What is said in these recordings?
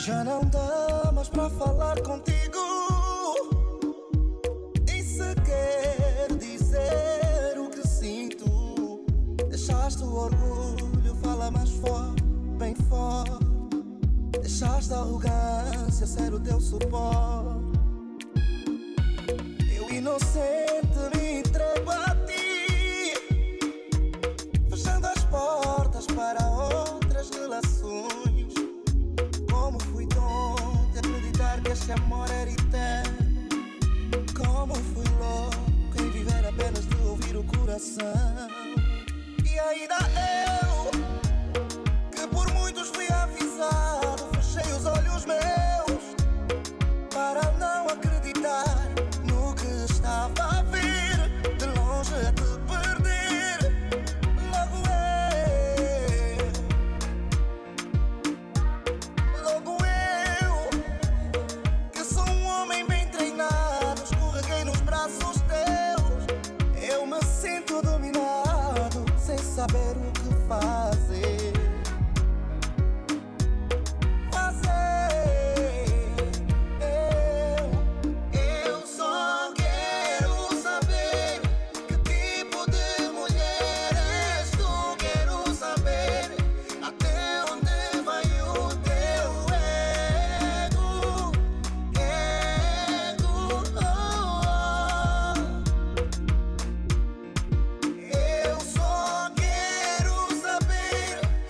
Já não dá mais pra falar contigo. E se quer dizer o que sinto, deixaste o orgulho, fala mais forte, bem forte. Deixaste a arrogância ser o teu suporte. Eu inocente me entrego a ti, fechando as portas para outras relações. Como fui tonto de acreditar que este amor era eterno. Como fui louco em viver apenas de ouvir o coração. E ainda eu, que por muitos fui avisado, fechei os olhos meus para não acreditar no que estava a vir, de longe a te perder. Logo eu, que sou um homem bem treinado, escorreguei nos braços teus. Eu me sinto dominado, sem saber o que fazer. Eu só quero saber que tipo de mulher és tu. Quero saber até onde vai o teu ego. Eu só quero saber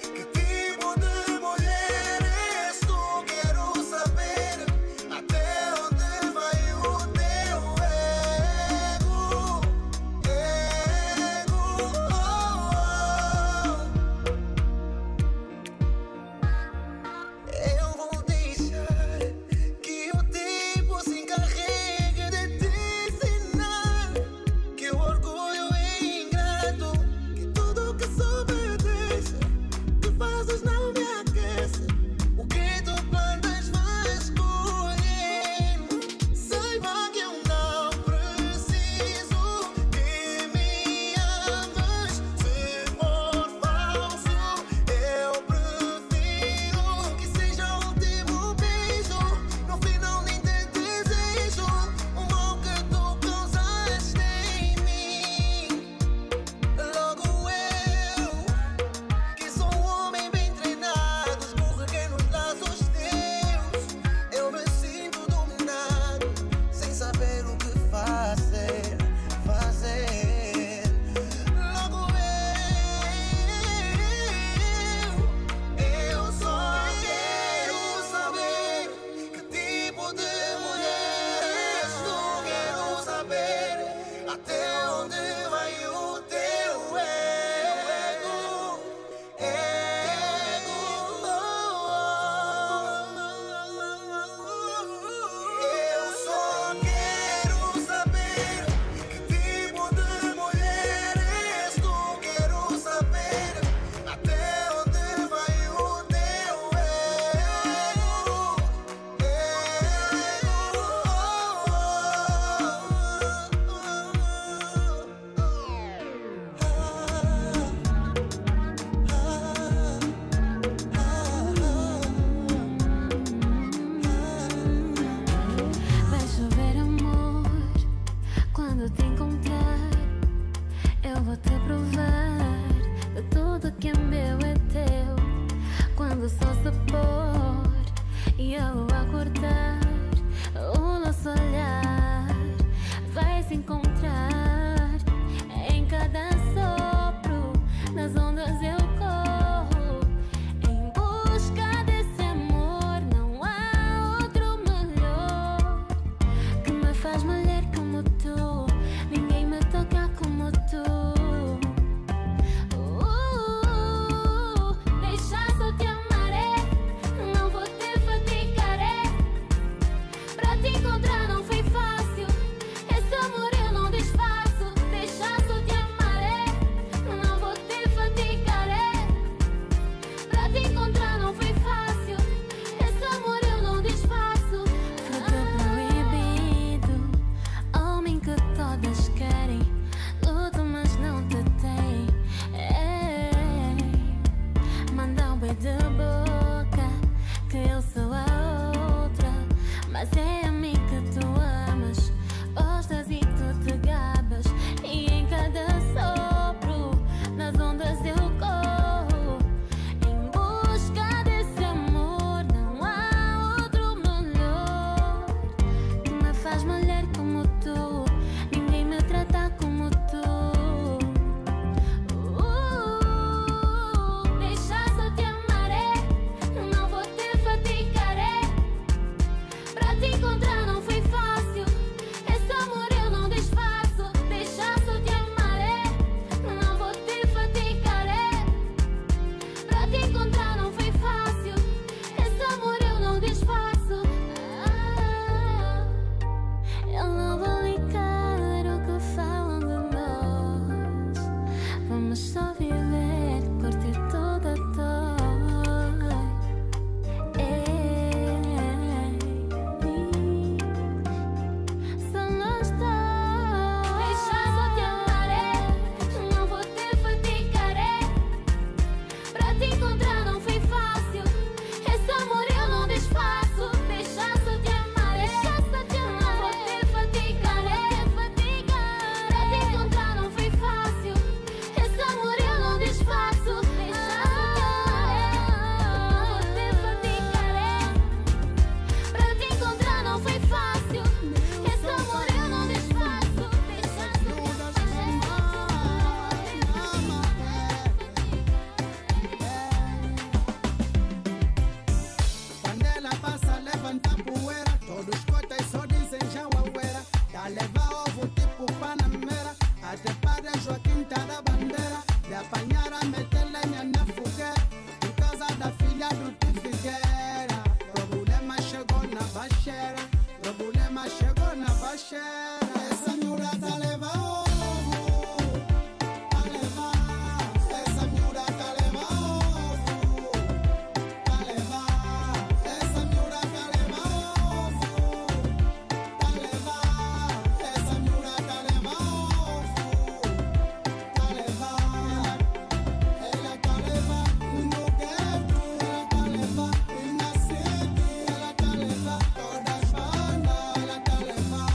sua quinta da bandeira, de apanhar a meter lenha na fogueira, por causa da filha do tio Figueira. Problema chegou na baixeira, problema chegou na baixeira. Essa miúda tá levando ovo, tá levando. Essa miúda tá levando ovo, tá levando. Essa miúda tá levando ovo, tá levando. Essa miúda tá levando ovo, tá levando. Ela tá levando no gueto, ela tá levando na city, ela tá levando todas as bandas, ela tá levando.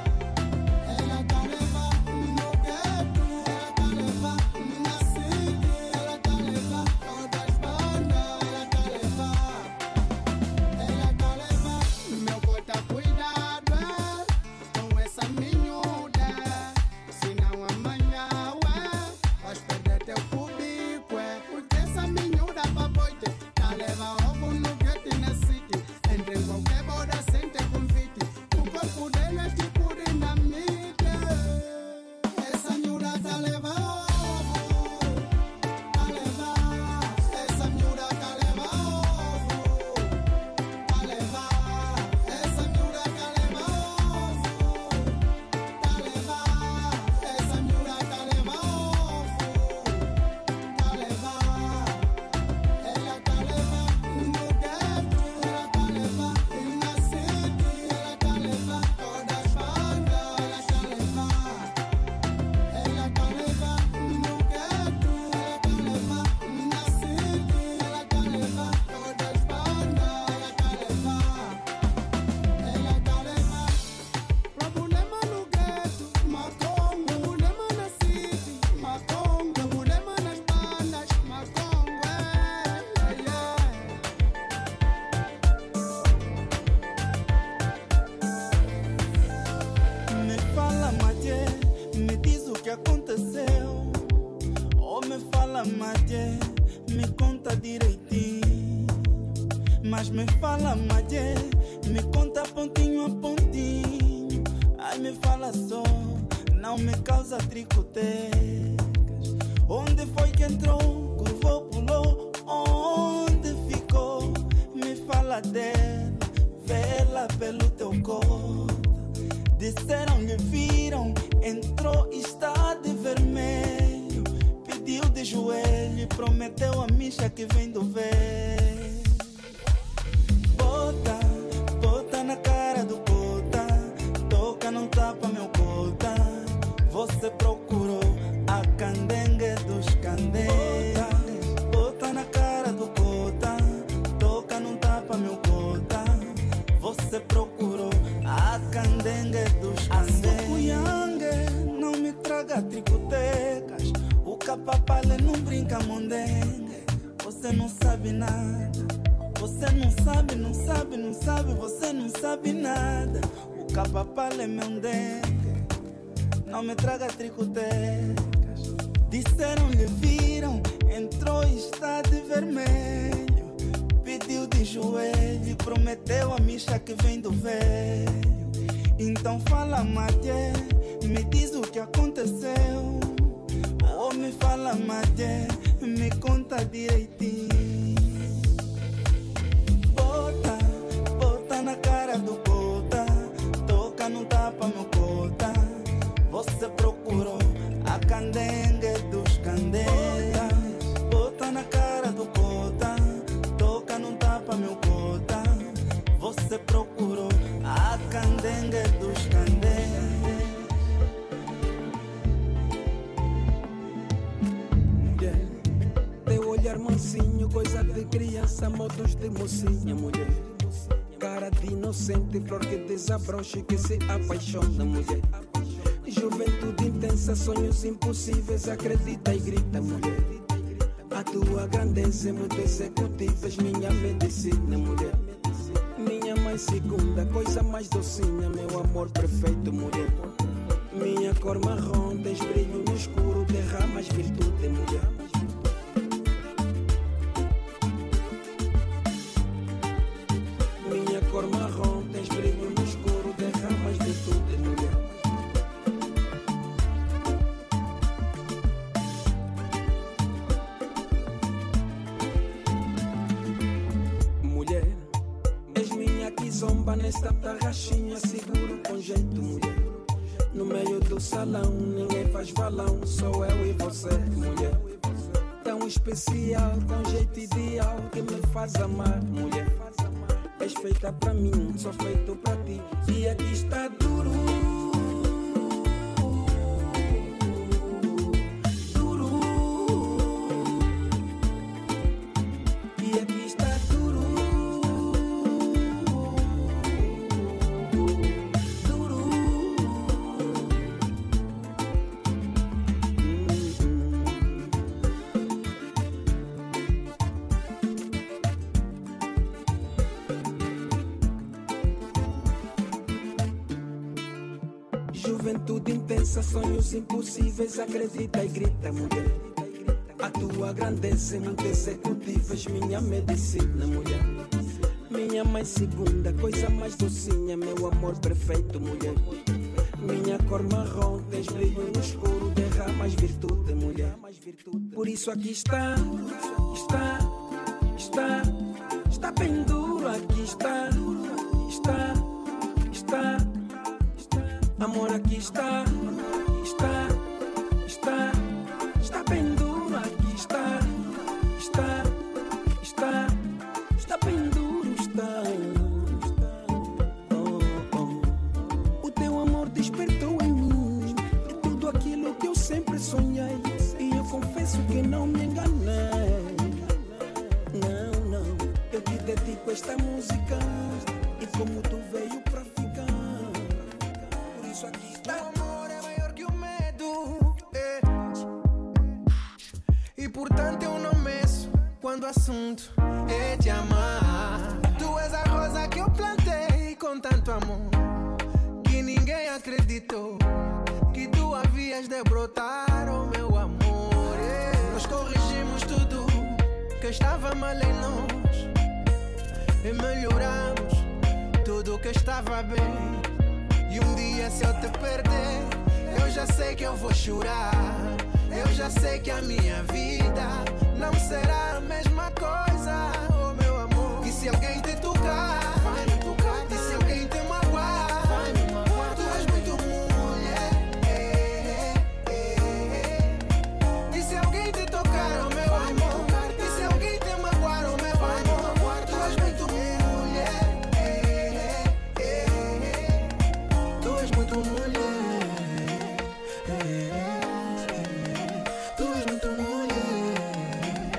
Ela tá levando no gueto, ela tá levando na city, ela tá levando todas as bandas, ela tá levando. Ela tá levando. Meu bota cuidado com essa miúda, senão amanhã vais perder teu público, porque essa miúda pra boite tá levando ovo no gueto e na city. Entra em qualquer boda sem ter convite, o corpo dele é tipo dinamite. Essa miúda tá levando ovo, tá levando. Essa miúda tá levando ovo, tá levando. Essa miúda tá levando ovo, tá levando. Essa miúda tá levando ovo, tá levando. Ela tá levando no gueto, ela tá levando na city, ela tá levando todas as bandas, ela tá levando. Ela tá levando no gueto, ela tá levando na city, ela tá levando todas as bandas, ela tá levando. Ela tá levando. Problema no gueto, Macongo. Problema na city, Macongo. Problema nas bandas, Macongo. Me fala, Madê, me diz o que aconteceu. Ou me fala, Madê, me conta direitinho. Mas me fala, Madê, me conta pontinho a pontinho. Ai, me fala só, não me causa tricotecas. Onde foi que entrou, curvou, pulou, onde ficou? Me fala dela, vê-la pelo teu cota. Disseram-lhe, viram, entrou e está de vermelho. Pediu de joelho, prometeu a micha que vem do velho. Bota, bota na cara do cota, toca, não tapa meu cota. Você procurou a candengue dos candeias. Bota na cara do cota, toca, não tapa meu cota. Você procurou a candengue dos candeias. Não me traga tricotecas, o capapale não brinca mondengue. Você não sabe nada, você não sabe, não sabe, não sabe, você não sabe nada. O capapale é meu dengue, não me traga tricotecas. Disseram-lhe, viram, entrou e está de vermelho. Pediu de joelho, prometeu a micha que vem do velho. Então fala, Madê, me diz o que aconteceu. Ou me fala, Madê, me conta direitinho. Bota, bota na cara do cota, toca, não tapa meu cota. Você procurou a candengue dos candeias. Bota na cara do cota, toca, não tapa meu cota. Você procurou a candengue dos candeias. Teu olhar mansinho, coisa de criança, modos de mocinha, mulher. Cara de inocente, flor que desabrocha e que se apaixona, mulher. Juventude intensa, sonhos impossíveis, acredita e grita, mulher. A tua grandeza é muito executiva, és minha medicina, mulher. Minha mãe segunda, coisa mais docinha, meu amor perfeito, mulher. Minha cor marrom, tens brilho no escuro, derramas virtude, mulher. Minha cor marrom, tens brilho no escuro, derramas virtude, mulher. zomba nesta tarraxinha, seguro com jeito, mulher. No meio do salão, ninguém faz balão, sou eu e você, mulher. Tão especial, com jeito ideal, que me faz amar, mulher. És feita pra mim, sou feito pra ti, e aqui está duro. Juventude intensa, sonhos impossíveis, acredita e grita, mulher. A tua grandeza é muito executivas, minha medicina, mulher. Minha mãe segunda, coisa mais docinha, meu amor perfeito, mulher. Minha cor marrom, tens brilho no escuro, derramas virtude, mulher. Por isso aqui está bem duro, aqui está. Amor, aqui está bem duro, aqui está bem duro, está. O teu amor despertou em mim de tudo aquilo que eu sempre sonhei, e eu confesso que não me enganei. Não, eu te dedico esta música, e como tu veio pra ficar. Aqui está. O amor é maior que o medo, e portanto eu não meço quando o assunto é te amar. Tu és a rosa que eu plantei com tanto amor, que ninguém acreditou que tu havias de brotar, oh meu amor. Nós corrigimos tudo que estava mal em nós, e melhoramos tudo que estava bem. E um dia se eu te perder, eu já sei que eu vou chorar. Eu já sei que a minha vida não será a mesma coisa, oh meu amor. E se alguém te tocar, vai me tocar. E se alguém te magoar, vai me magoar. Tu és muito mulher. E se alguém te tocar, oh meu amor. E se alguém te magoar, oh meu amor. Tu és muito mulher. Tu és muito mulher. Tu és muito mulher.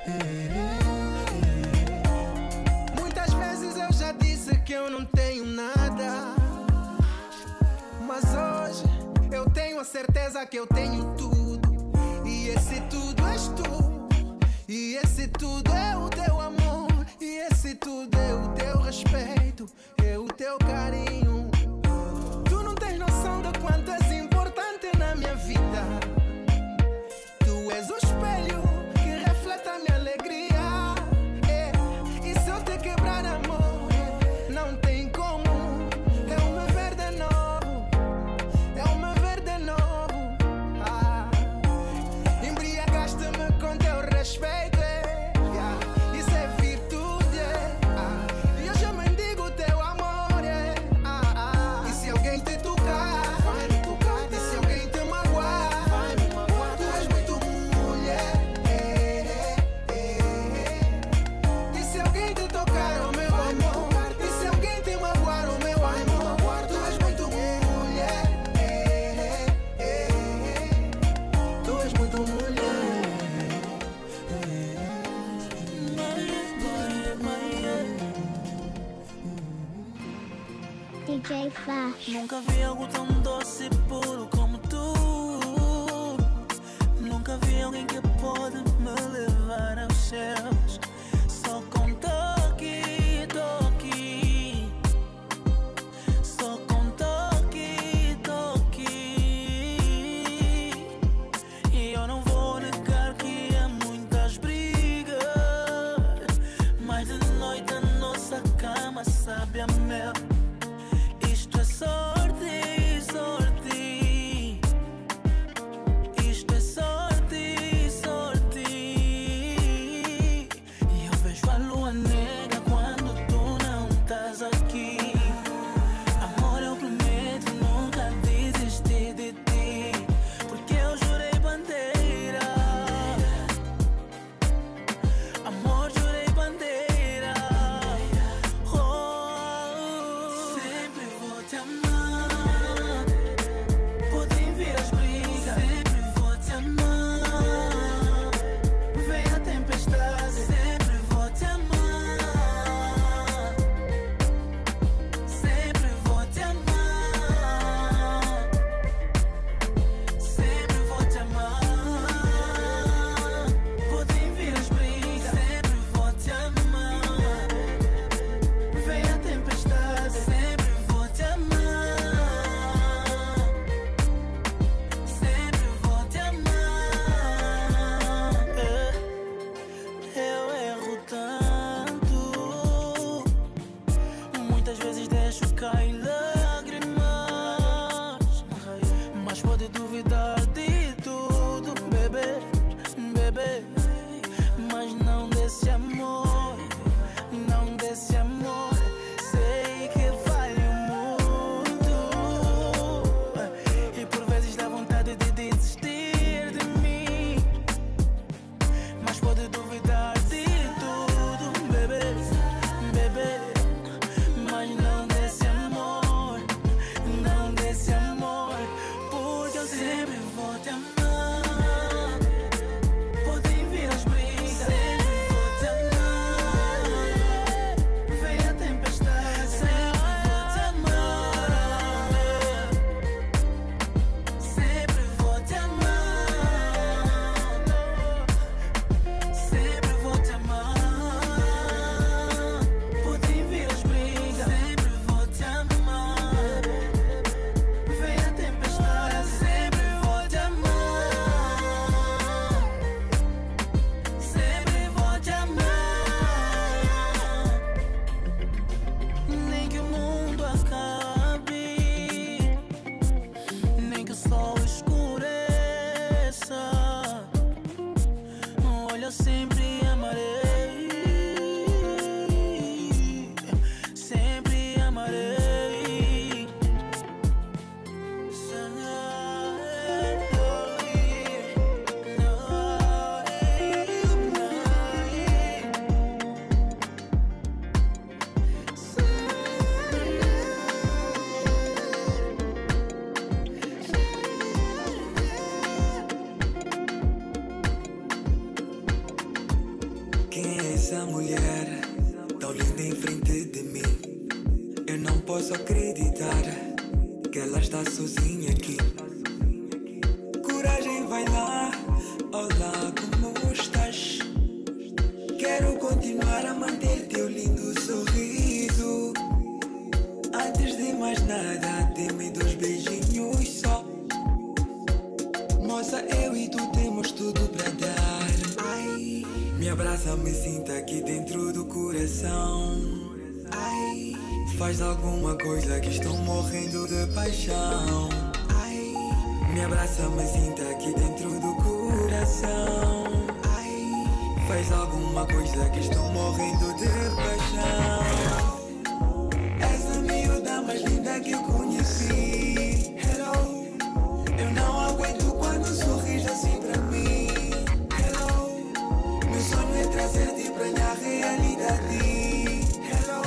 Muitas vezes eu já disse que eu não tenho nada, mas hoje eu tenho a certeza que eu tenho tudo. E esse tudo és tu. E esse tudo é o teu amor. E esse tudo é o teu respeito, é o teu carinho. Tu não tens noção de quanto és importante na minha vida. Tu és o espelho que reflete a minha alegria. E se eu te quebrar, amor, não tem como. É o me ver de novo. É o me ver de novo. Embriagaste-me com teu respeito. Isso é virtude. E eu já mendigo teu amor. E se alguém te tocar, vai me tocar. E se alguém te magoar, vai me magoar. Tu és muito mulher. E se alguém te tocar, oh meu amor. E se alguém te magoar, oh meu amor. Tu és muito mulher. Tu és muito mulher. DJ Flash. Nunca vi algo tão doce e puro como tu. Nunca vi alguém que pode me levar aos céus. Só com toque, toque. Só com toque, toque. E eu não vou negar que há muitas brigas, mas de noite a nossa cama sabe a mel. Isto é sorte, sorte. Isto é sorte, sorte. essa mulher tão linda em frente de mim. Eu não posso acreditar que ela está sozinha aqui. Coragem, vai lá. Olá, como estás? Quero continuar a manter teu lindo sorriso. Antes de mais nada, dê-me 2 beijinhos só. Moça, eu e tu temos tudo para dar. Ai, me abraça, me sinta aqui dentro do coração. Ai, faz alguma coisa que estou morrendo de paixão. Ai, me abraça, me sinta aqui dentro do coração. Ai, faz alguma coisa que estou morrendo de paixão. Essa miúda mais linda que eu conheci. Hello, eu não aguento quando sorris assim pra mim. Hello, meu sonho é trazer-te pra minha realidade. Hello,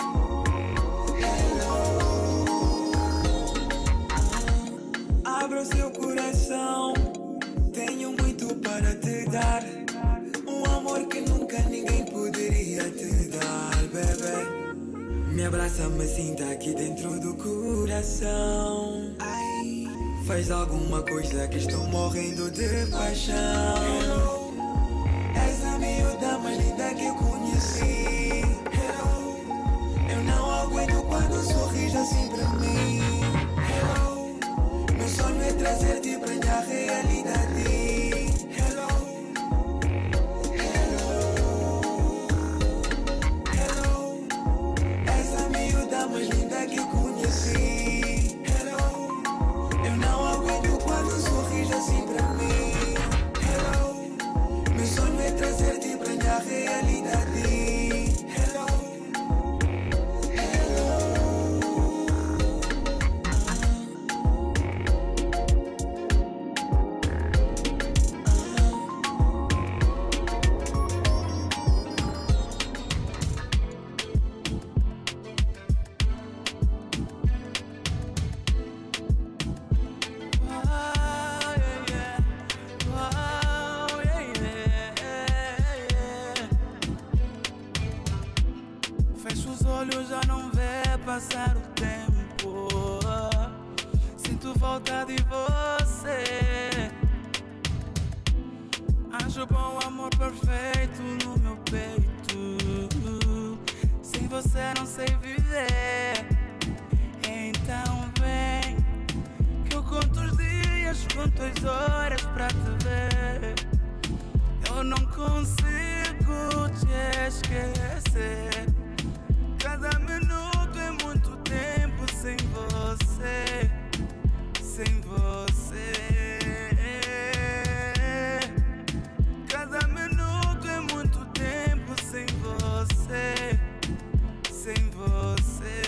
hello. Abra o seu coração, tenho muito para te dar. Um amor que nunca ninguém poderia te dar, bebê. Me abraça, me sinta aqui dentro do coração. Ai, faz alguma coisa que estou morrendo de paixão. Essa miúda mais linda que eu conheci. Hello, eu não aguento quando sorris assim pra mim. Hello, meu sonho é trazer-te pra minha realidade. Hello, mais linda que eu conheci. Hello, eu não aguento quando sorris assim pra mim. Hello, meu sonho é trazer-te pra minha realidade. Hello, já não vê passar o tempo. Sinto falta de você. Acho bom o amor perfeito no meu peito. Sem você não sei viver. Então vem, que eu conto os dias, conto as horas pra te ver. Eu não consigo te esquecer. Cada minuto é muito tempo sem você, sem você. Cada minuto é muito tempo sem você, sem você.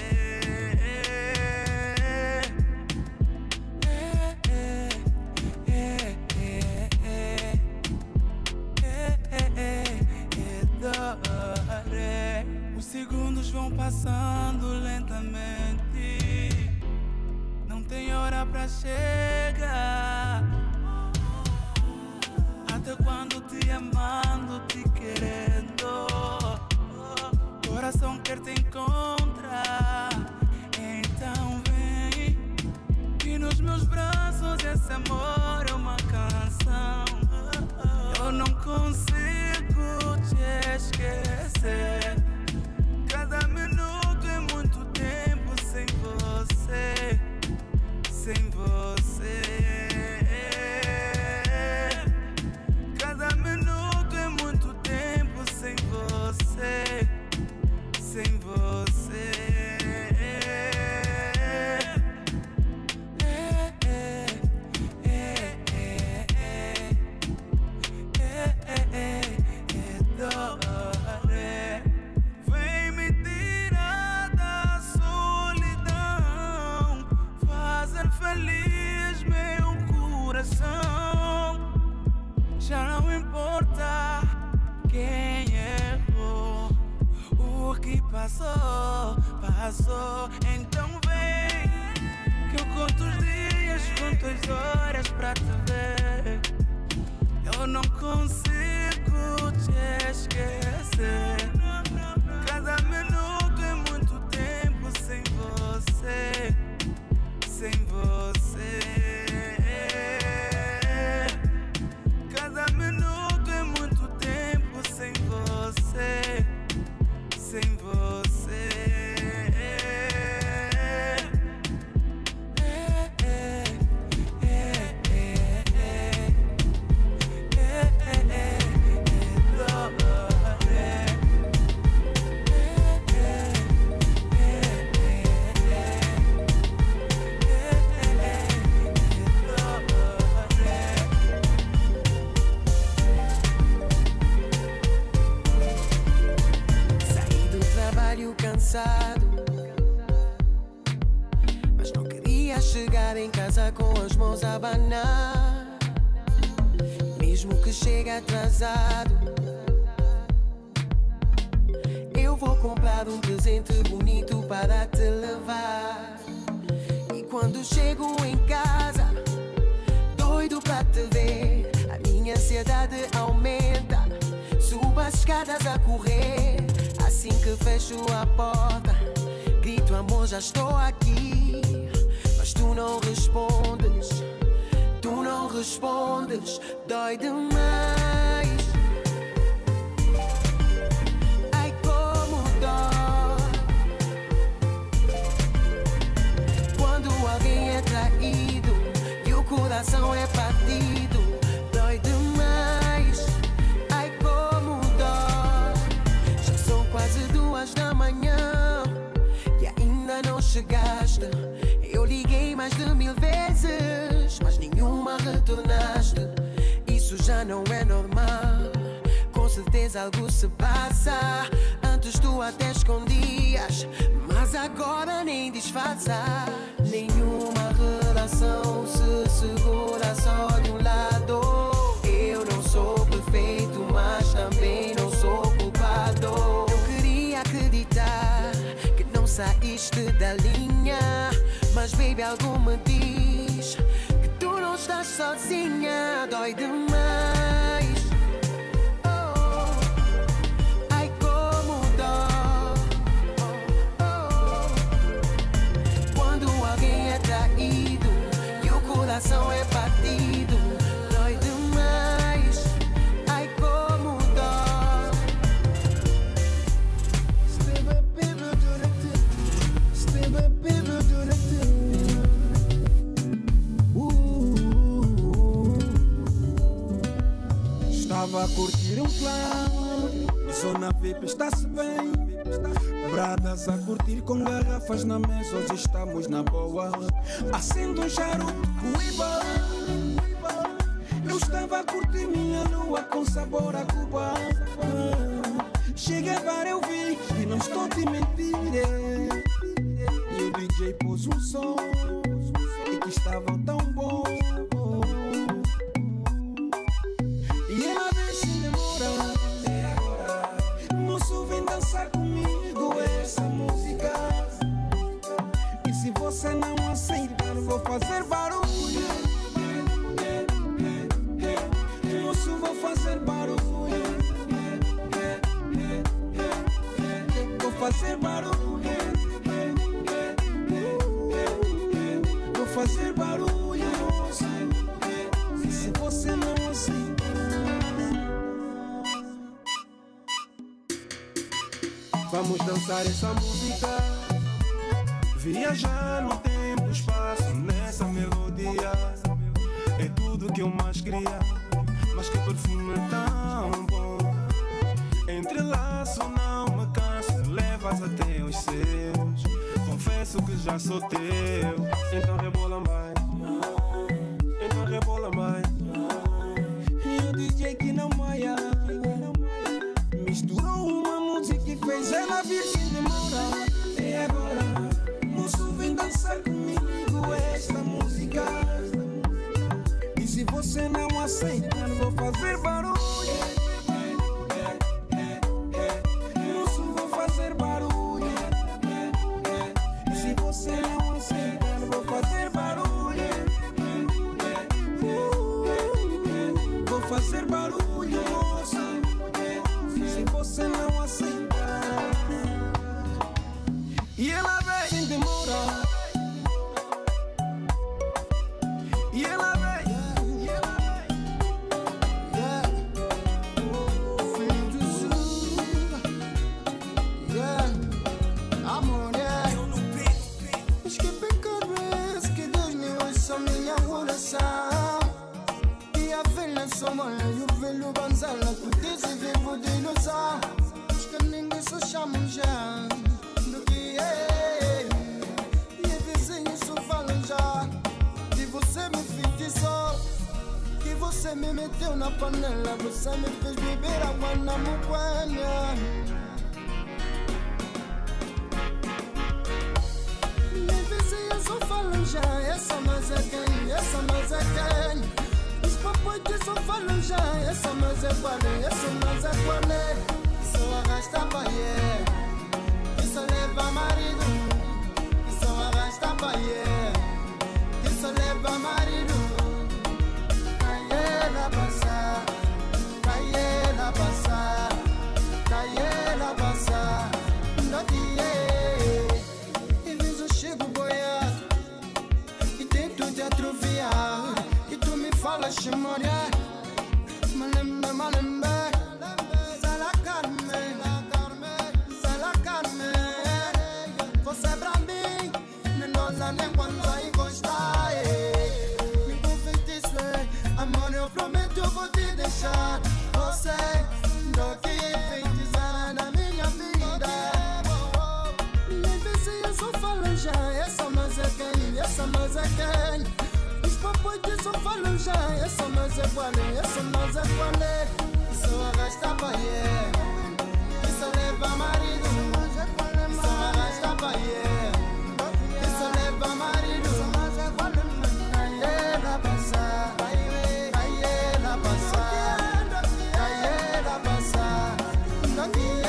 Os segundos vão passando lentamente, não tem hora pra chegar. Até quando te amando, te querendo, coração quer te encontrar. Então vem, que nos meus braços esse amor é uma canção. Eu não consigo te esquecer. Cada minuto é muito tempo sem você, sem você. Cada minuto é muito tempo sem você, sem você. Vem me tirar da solidão, fazer feliz meu coração. Já não importa quem errou, o que passou, passou. Então vem, que eu conto os dias, conto as horas pra te ver. Eu não consigo te esquecer. cansado, mas não queria chegar em casa com as mãos a abanar. Mesmo que chegue atrasado, eu vou comprar um presente bonito para te levar. E quando chego em casa, doido pra te ver, a minha ansiedade aumenta. Subo as escadas a correr, assim que fecho a porta, grito amor, já estou aqui. Mas tu não respondes, tu não respondes, dói demais. Ai como dói quando alguém é traído e o coração é partido. Dói demais, ai como dói. Já são quase 2 da manhã e ainda não chegaste. Eu liguei mais de 1000 vezes, mas nenhuma retornaste. Isso já não é normal, com certeza algo se passa. Antes tu até escondias, mas agora nem disfarça. Nenhuma relação se segura só de um lado. Eu não sou perfeito, mas também não sou culpado. Eu queria acreditar que não saíste da linha, mas baby, algo me diz que tu não estás sozinha. Dói demais, oh, ai como dói, oh, quando alguém é traído e o coração é partido. Dói demais, ai como dói. Estava a curtir um plano, zona VIP está-se bem. Bradas a curtir com garrafas na mesa, hoje estamos na boa. Acendo um charuto, uiba. Eu estava a curtir minha lua com sabor a Cuba. Cheguei a bar, eu vi e não estou te mentir. E o DJ pôs um som e que estavam tão bom. E ela vem sem demora. Moço, vem dançar comigo essa música. E se você não aceitar, vou fazer barulho. Moço, vou fazer barulho. Vou fazer barulho. Vou fazer barulho, moço. E se você não aceitar, vamos dançar essa música. Viajar no tempo, espaço, nessa melodia. É tudo que eu mais queria, mas que perfume tão bom. Entrelaço, não me canso, levas até os seus. Confesso que já sou teu. Então rebola mais, então rebola mais. E o DJ que não maia misturou uma música e fez ela vir sem demora. E agora, moço, vem dançar comigo esta música. E se você não aceitar, vou fazer barulho. Moço, vou fazer barulho. E se você não aceitar, vou fazer barulho. Vou fazer barulho, moço. Se você não aceitar. E ela vem sem demora. E ela vem. Filho do Sul, yeah, amor, yeah. Mas que pecado é esse que Deus me ouça minha oração? E a velha somala e o velho banzala, tu disse vivo de ilusão. Os que ninguém só chamam já do que é. E a vizinha só falam já que você me feitiçou, que você me meteu na panela, você me fez beber água na moquenha. só falo já, essa mas é qual é, essa mas é qual é. Só arrasta paie, que só leva marido. Que só arrasta paie, que só leva marido. Caie passar, caie passar, caie passar. Não e vis o chego boiar, e tento te atrofiar, que tu me falas chimoria. Malembe, malembe, Sala Carmen, Sala Carmen. Você é pra mim, nem nós nem quando aí gostar. Me confeitiço, amor, eu prometo eu vou te deixar. Você não que feitiçar na minha vida. Nem pensei, eu só falo já. Essa mas é quem, essa mas é quem. Os papos que só falam já. Essa mas é qual é, essa mas é qual é. Isso arrasta paie, isso leva marido. Isso arrasta paie, isso leva marido. Caie passar, caie passar, caie passar. Não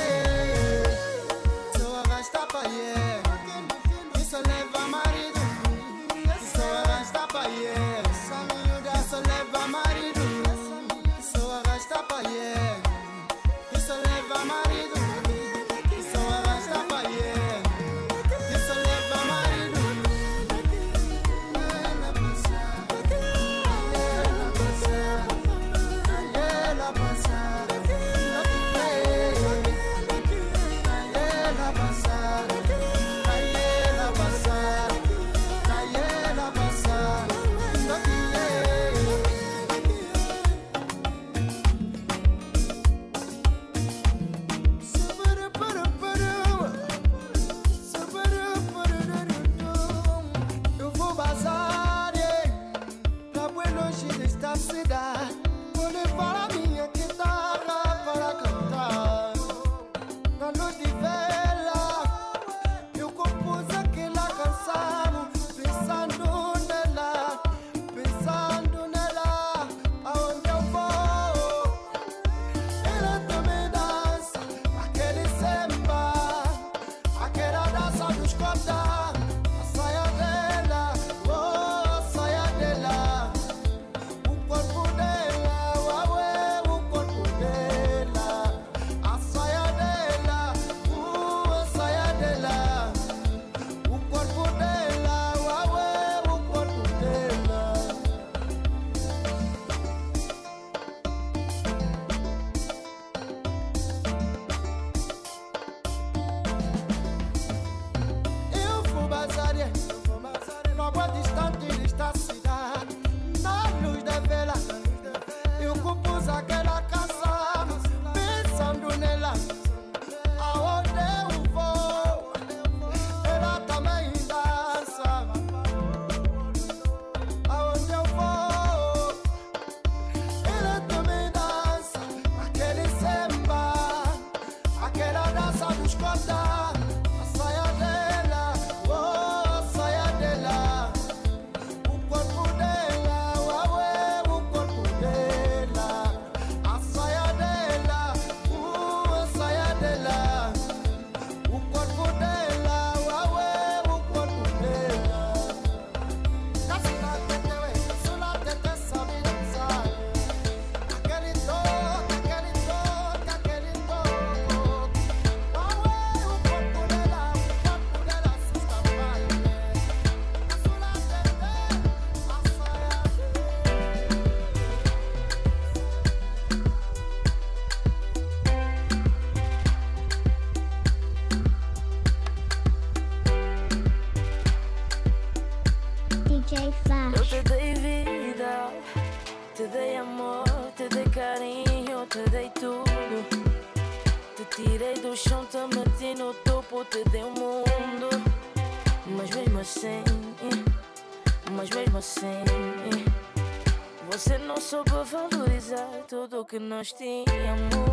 isso arrasta paie, isso leva marido. Isso arrasta paie, isso leva marido. Isso arrasta paie, isso leva marido. Isso arrasta paie, isso leva marido. Ela passar, ela passar, ela passar. Ela passar, ela passar, ela passar. Eu vou bazar, pra bem longe desta cidade. Vou levar a minha guitarra para cantar. Na luz de vela, eu compus aquela canção, pensando nela, aonde eu vou. Ela também dança, aquele samba, aquela dança dos cordas. A saia dela, oh, a saia dela. O corpo dela, uaué, o corpo dela. A saia dela, a saia dela. O corpo dela, uaué, o corpo dela. Eu vou bazar, na boa distante desta cidade. Na luz da vela, eu compus aquela canção, pensando nela, aonde eu vou. Ela também dança, aonde eu vou. Ela também dança, aquele samba, aquela dança dos cordas. A saia dela, oh, a saia dela. O corpo dela, uaué, o corpo dela. A saia dela, a saia dela. O corpo dela, uaué, o corpo dela. Casula tete, sula tete, sabe dançar. Aquele toque, aquele toque, aquele toque. Uaué, o corpo dela se escapa. Casula tete, a saia. DJ Flash. Eu te dei vida, te dei amor, te dei carinho, te dei tudo. Te tirei do chão, te meti no topo, te dei o mundo. Mas mesmo assim, você não soube valorizar tudo que nós tínhamos.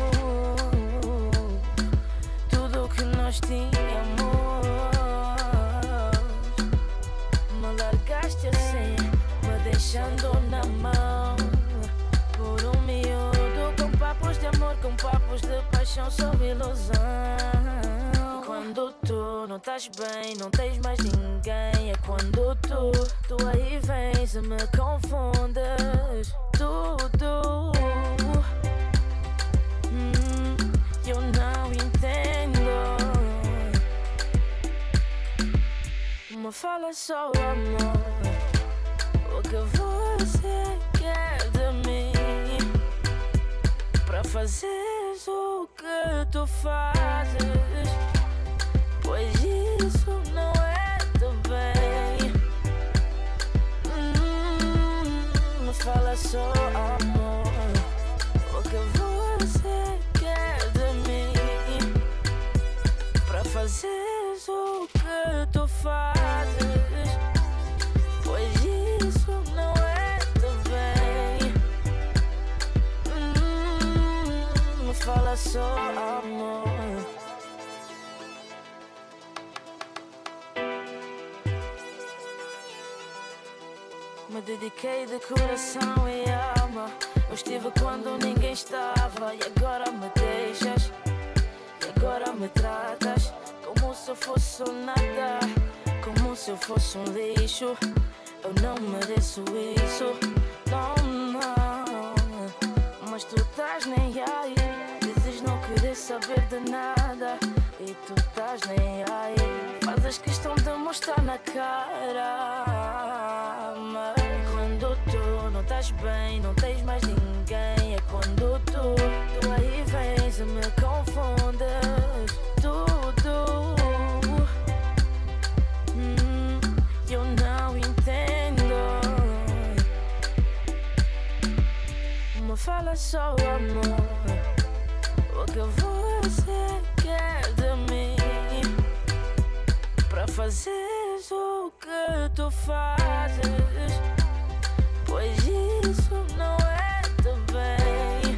Tudo que nós tínhamos. Me largaste assim, me deixando na mão. Bobos de paixão são ilusão. Quando tu não estás bem, não tens mais ninguém. É quando tu aí vens e me confundes tudo. Eu não entendo. Me fala só, amor, o que você quer de mim, pra fazeres o que tu fazes, pois isso não é de bem. Me fala só, amor, o que você quer de mim, pra fazeres o que tu fazes, pois isso não é de bem. Me fala só, amor. Me dediquei de coração e alma. Eu estive quando ninguém estava. E agora me deixas, e agora me tratas como se eu fosse um nada, como se eu fosse um lixo. Eu não mereço isso, não, não. Mas tu estás nem aí, dizes não querer saber de nada. E tu estás nem aí, fazes questão de mostrar na cara. Mas quando tu não estás bem, não tens mais ninguém. É quando tu aí vens e me confundes tudo. Eu não entendo. Me fala só, amor, o que você quer de mim, pra fazeres o que tu fazes, pois isso não é de bem.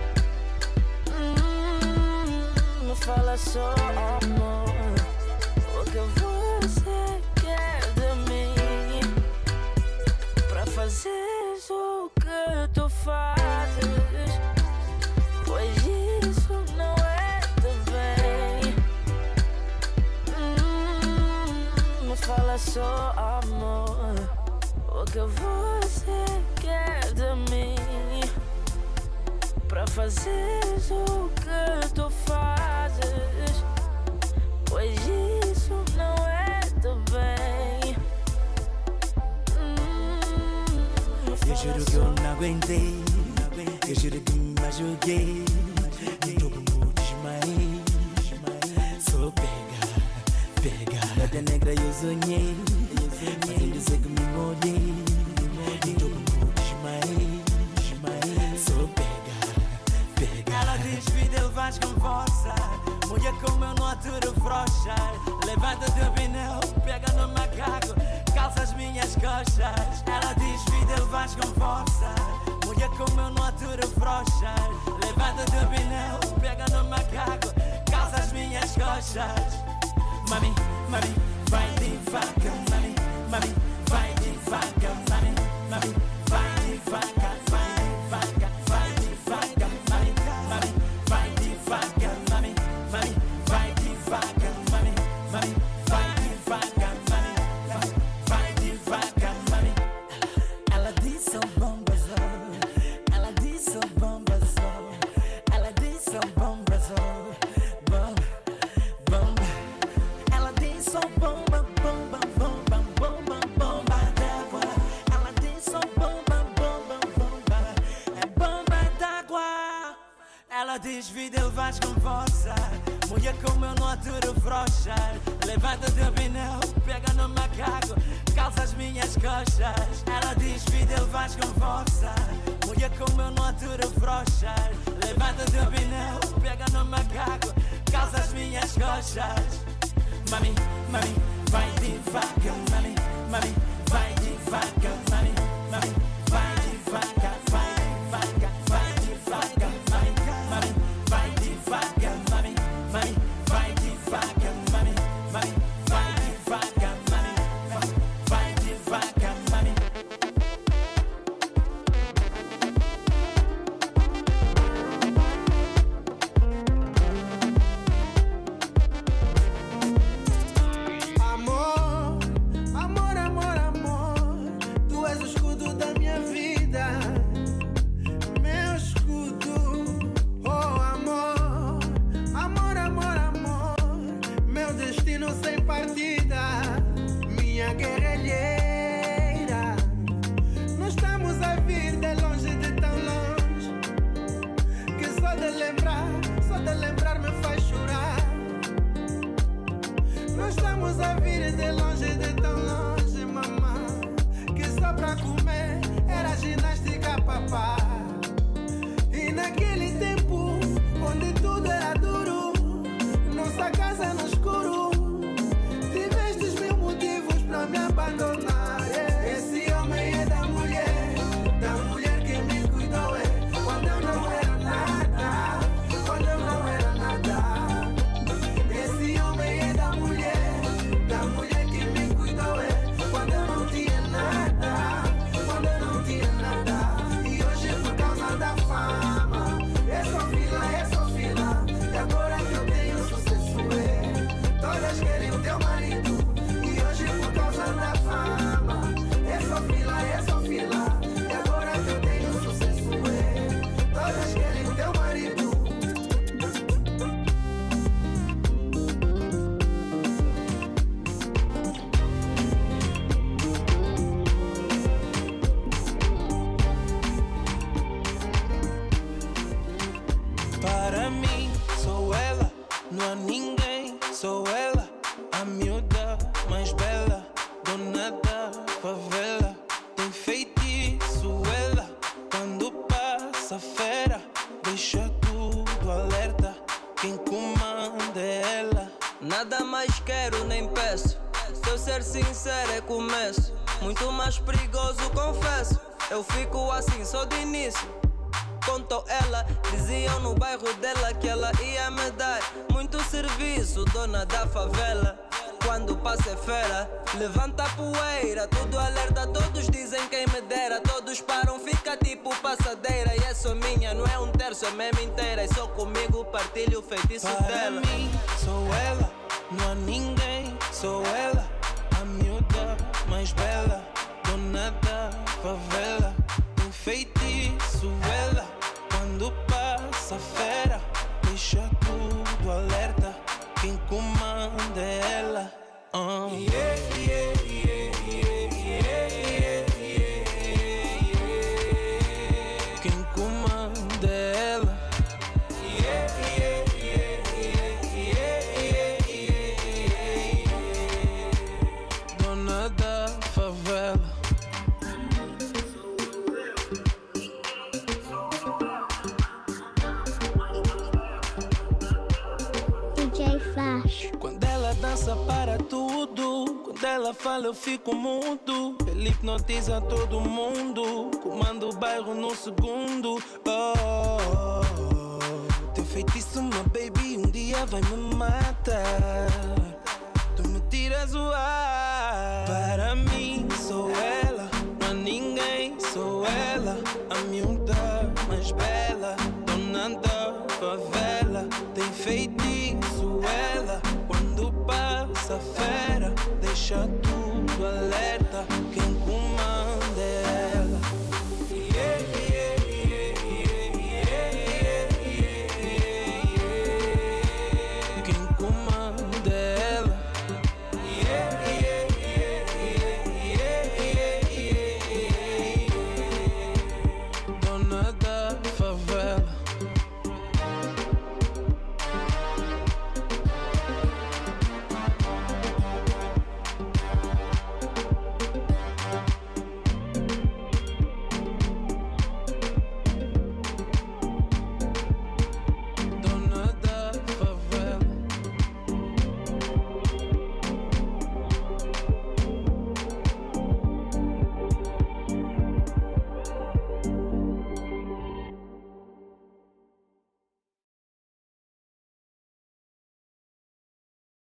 Me fala só, amor, o que você quer de mim, pra fazeres o que tu fazes, pois isso não é de bem. Me fala só, amor, o que você quer de mim, pra fazeres o que tu fazes, pois isso não é de bem. Eu juro que eu não aguentei, eu juro que me machuquei, no topo desmaiei. Sou pega, gata negra eu sonhei, fazendo dizer que me molhei, no topo desmaiei. Sou pega. Ela diz vida vais com força, mulher como eu não aturo frouxa. Levanta teu pneu, pega no macaco, calça as minhas coxas. Ela diz vida vais com força, mulher como eu não aturo frouxa. Levanta teu pneu, pega no macaco, calça as minhas coxas. Mami, vai devagar, mami, vai devagar, mami, vai devagar, vai devagar, vai devagar, mami, vai devagar, mami, vai devagar, mami, vai devagar, mami, vai devagar, mami. Ela diz são bombas, ela diz são bombas, ela diz são bombas, bomba. Ela diz são bomba, bomba, bomba, bomba, bomba d'água. Ela diz são bomba, bomba, bomba, é bomba d'água. Ela diz vida vais com força, mulher como eu não aturo frouxa. Levanta teu pneu, pega no macaco, calça as minhas coxas. Ela diz vida vais com força, mulher como eu não aturo frouxa. Levanta teu pneu, pega no macaco, calça as minhas coxas. Mami, vai devagar, mami, vai devagar, mami, vai devagar, vai devagar, vai devagar, mami, vai devagar, mami, vai devagar, mami, vai devagar, mami, vai devagar, mami. Só de lembrar me faz chorar. Nós estamos a vir de longe, de tão longe, mamãe, que só pra comer era ginástica, papá. E naquele tempo, onde tudo era duro, nossa casa no escuro, tivestes mil motivos pra me abandonar. Esse homem é da mulher que me cuidou, quando eu não era nada, quando eu não era nada. Esse homem é da mulher que me cuidou, quando eu não tinha nada, quando eu não tinha nada. E hoje por causa da fama, é só fila, e agora que eu tenho sucesso, todas querem o teu marido. E hoje por causa da fama, é só fila, e agora que eu tenho sucesso, todas querem o teu marido. Para mim, sou ela, não há ninguém, sou ela, a miúda mais bela, dona da favela. Tem feitiço ela, quando passa a fera, deixa tudo alerta, quem comanda é ela. Nada mais quero nem peço, se eu ser sincero é começo. Muito mais perigoso, confesso, eu fico assim só de início. Contou ela, diziam no bairro dela que ela ia me dar muito serviço, dona da favela. Quando passa é fera, levanta a poeira, tudo alerta, todos dizem quem me dera. Todos param, fica tipo passadeira. E é só minha, não é um terço, é mesmo inteira. E só comigo partilho o feitiço dela. Para mim, sou ela, não há ninguém, sou ela, a miúda mais bela, dona da favela. Tem feitiço ela, quando passa a fera, deixa tudo alerta, quem comanda é ela. Quem comanda é ela. Dona da favela. DJ Flash. Quando ela dança para tudo, quando ela fala eu fico mudo. Ele hipnotiza todo mundo, comanda o bairro num segundo. Teu feitiço, my baby, um dia vai me matar. Tu me tiras o ar. Para mim sou ela, não há ninguém, sou ela, a miúda mais bela, dona da favela. Tem feitiço ela, quando passa a fera, deixa tudo